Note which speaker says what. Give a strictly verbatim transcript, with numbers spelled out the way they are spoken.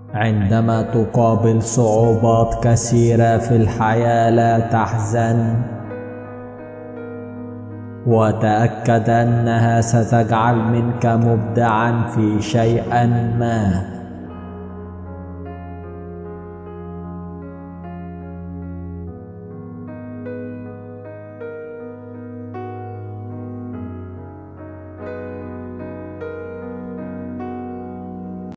Speaker 1: عندما تقابل صعوبات كثيرة في الحياة لا تحزن، وتأكد أنها ستجعل منك مبدعا في شيء ما.